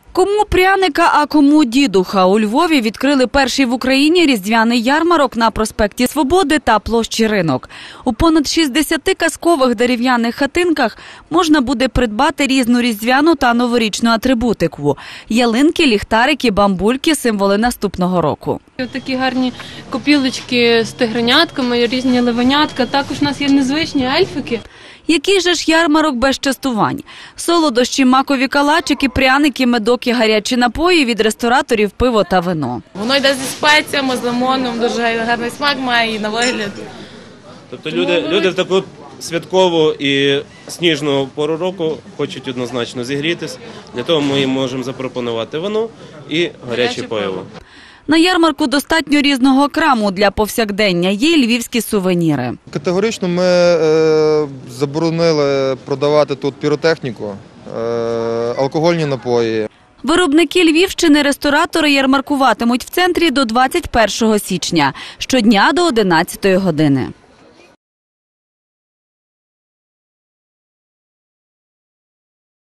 Кому пряника, а кому дідуха. У Львові відкрили перший в Україні різдвяний ярмарок на проспекті Свободи та площі Ринок. У понад 60 казкових дерев'яних хатинках можна буде придбати різну різдвяну та новорічну атрибутику. Ялинки, ліхтарики, бамбульки – символи наступного року. Такі гарні копілочки з тигренятками, різні левенятка. Також у нас є незвичні ельфики. Який же ж ярмарок без частувань? Солодощі, макові калачики, пряники, медок і гарячі напої від рестораторів, пиво та вино. Воно йде зі спеціями, з лимоном, дуже гарний смак має і на вигляд. Тобто люди в таку святкову і сніжну пору року хочуть однозначно зігрітись. Для того ми їм можемо запропонувати вино і гаряче пиво. На ярмарку достатньо різного краму для повсякдення. Є й львівські сувеніри. Категорично ми заборонили продавати тут піротехніку, алкогольні напої. Виробники Львівщини, ресторатори ярмаркуватимуть в центрі до 21 січня, щодня до 11 години.